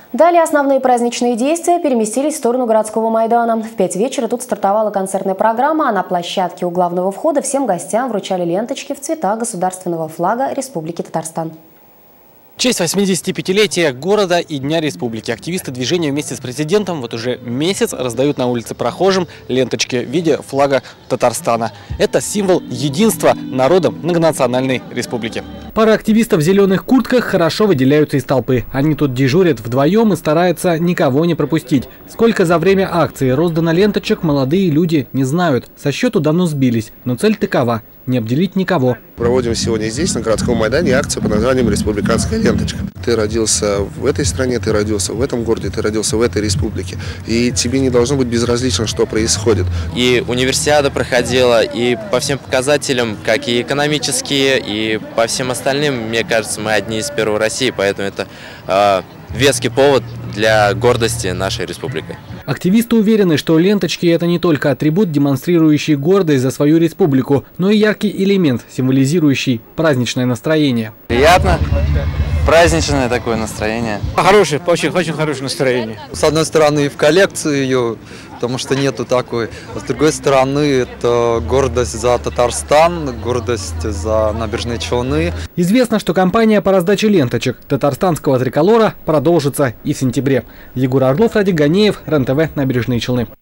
Далее основные праздничные действия переместились в сторону городского Майдана. В 5 вечера тут стартовала концертная программа, а на площадке у главного входа всем гостям вручали ленточки в цветах государственного флага Республики Татарстан. В честь 85-летия города и Дня Республики активисты движения вместе с президентом вот уже месяц раздают на улице прохожим ленточки в виде флага Татарстана. Это символ единства народа многонациональной республики. Пара активистов в зеленых куртках хорошо выделяются из толпы. Они тут дежурят вдвоем и стараются никого не пропустить. Сколько за время акции роздано ленточек, молодые люди не знают. Со счету давно сбились, но цель такова – не обделить никого. Проводим сегодня здесь, на городском Майдане, акцию под названием «Республиканская ленточка». Ты родился в этой стране, ты родился в этом городе, ты родился в этой республике. И тебе не должно быть безразлично, что происходит. И универсиада проходила, и по всем показателям, как и экономические, и по всем остальным, мне кажется, мы одни из первых в России, поэтому это веский повод для гордости нашей республики. Активисты уверены, что ленточки – это не только атрибут, демонстрирующий гордость за свою республику, но и яркий элемент, символизирующий праздничное настроение. Приятно, праздничное такое настроение. Хорошее, очень хорошее настроение. С одной стороны, и в коллекцию ее, потому что нету такой. А с другой стороны, это гордость за Татарстан, гордость за Набережные Челны. Известно, что кампания по раздаче ленточек татарстанского триколора продолжится и в сентябре. Егор Орлов, Радик Ганеев, РЕН-ТВ, Набережные Челны.